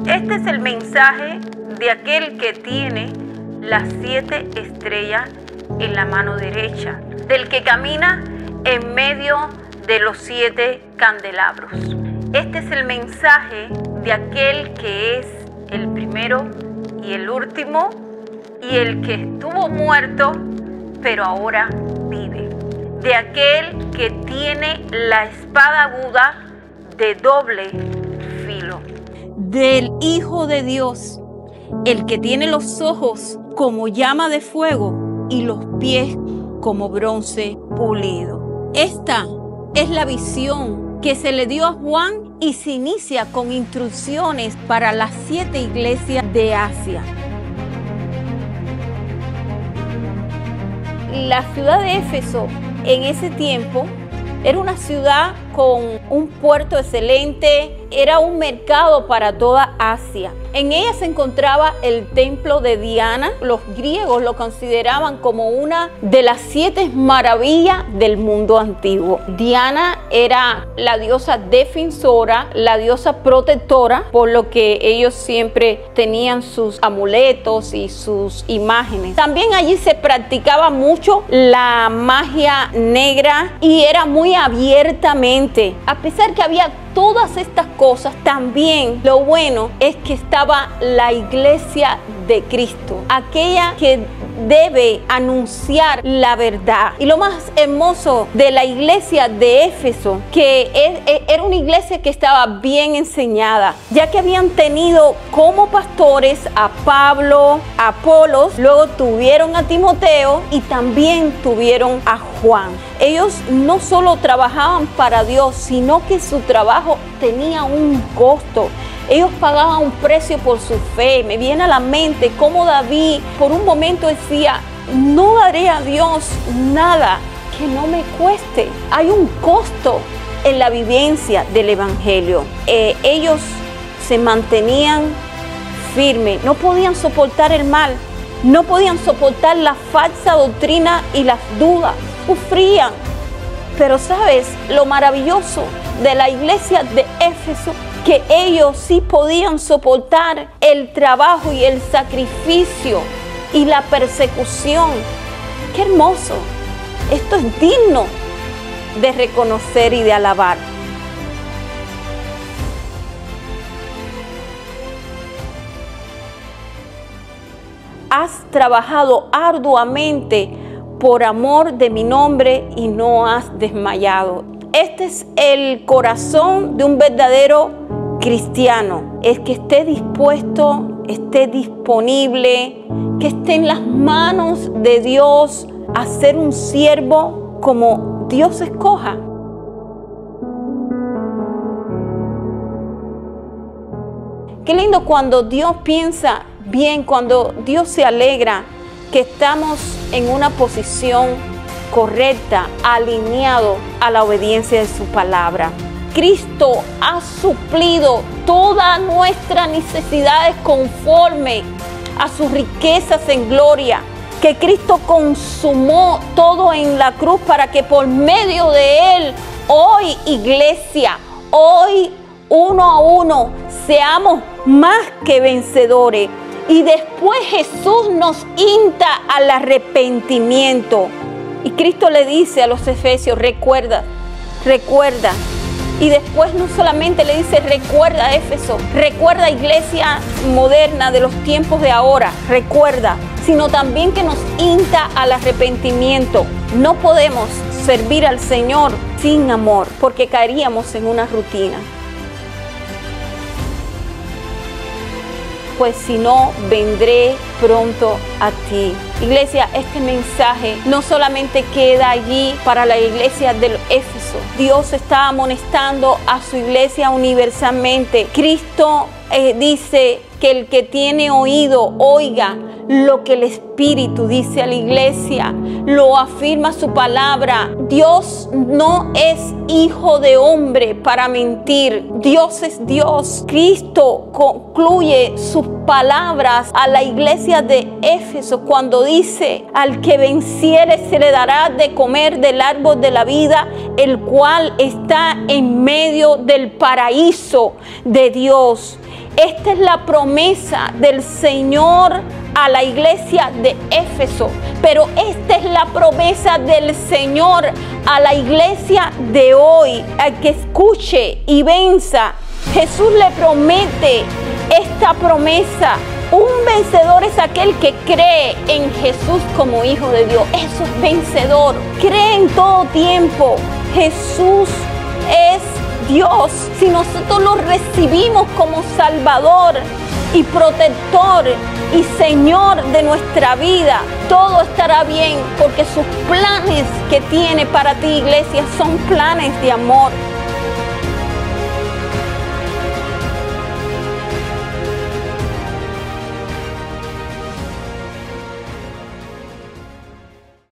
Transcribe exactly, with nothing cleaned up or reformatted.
Este es el mensaje de aquel que tiene las siete estrellas en la mano derecha, del que camina en medio de los siete candelabros. Este es el mensaje de aquel que es el primero y el último, y el que estuvo muerto, pero ahora vive. De aquel que tiene la espada aguda de doble filo. Del Hijo de Dios, el que tiene los ojos como llama de fuego y los pies como bronce pulido. Esta es la visión que se le dio a Juan y se inicia con instrucciones para las siete iglesias de Asia. La ciudad de Éfeso en ese tiempo era una ciudad con un puerto excelente, era un mercado para toda Asia. En ella se encontraba el templo de Diana. Los griegos lo consideraban como una de las siete maravillas del mundo antiguo. Diana era la diosa defensora, la diosa protectora, por lo que ellos siempre tenían sus amuletos y sus imágenes. También allí se practicaba mucho la magia negra y era muy abiertamente. A pesar que había todas estas cosas, también lo bueno es que estaba la iglesia de Cristo, aquella que debe anunciar la verdad. Y lo más hermoso de la iglesia de Éfeso, que era una iglesia que estaba bien enseñada, ya que habían tenido como pastores a Pablo, a Apolos, luego tuvieron a Timoteo y también tuvieron a Juan. Ellos no solo trabajaban para Dios, sino que su trabajo tenía un costo. Ellos pagaban un precio por su fe. Me viene a la mente cómo David por un momento decía: no daré a Dios nada que no me cueste. Hay un costo en la vivencia del evangelio. Eh, ellos se mantenían firmes, no podían soportar el mal, no podían soportar la falsa doctrina y las dudas, sufrían. Pero ¿sabes lo maravilloso de la iglesia de Éfeso? Que ellos sí podían soportar el trabajo y el sacrificio y la persecución. ¡Qué hermoso! Esto es digno de reconocer y de alabar. Has trabajado arduamente por amor de mi nombre y no has desmayado. Este es el corazón de un verdadero cristiano, es que esté dispuesto, esté disponible, que esté en las manos de Dios a ser un siervo como Dios escoja. Qué lindo cuando Dios piensa bien, cuando Dios se alegra que estamos en una posición correcta, alineado a la obediencia de su palabra. Cristo ha suplido todas nuestras necesidades conforme a sus riquezas en gloria, que Cristo consumó todo en la cruz para que por medio de Él, hoy iglesia, hoy uno a uno, seamos más que vencedores. Y después Jesús nos insta al arrepentimiento. Y Cristo le dice a los efesios: recuerda, recuerda. Y después no solamente le dice recuerda Éfeso, recuerda iglesia moderna de los tiempos de ahora, recuerda, sino también que nos insta al arrepentimiento. No podemos servir al Señor sin amor, porque caeríamos en una rutina. Pues si no, vendré pronto a ti. Iglesia, este mensaje no solamente queda allí para la iglesia del Éfeso. Dios está amonestando a su iglesia universalmente. Cristo eh, dice que el que tiene oído, oiga lo que el Espíritu dice a la iglesia. Lo afirma su palabra. Dios no es hijo de hombre para mentir. Dios es Dios. Cristo concluye sus palabras a la iglesia de Éfeso cuando dice: al que venciere se le dará de comer del árbol de la vida, el cual está en medio del paraíso de Dios. Esta es la promesa del Señor a la iglesia de Éfeso, pero esta es la promesa del Señor a la iglesia de hoy, al que escuche y venza. Jesús le promete esta promesa. Un vencedor es aquel que cree en Jesús como Hijo de Dios. Eso es vencedor. Cree en todo tiempo. Jesús es Dios. Si nosotros lo recibimos como Salvador y protector y Señor de nuestra vida, todo estará bien, porque sus planes que tiene para ti, iglesia, son planes de amor.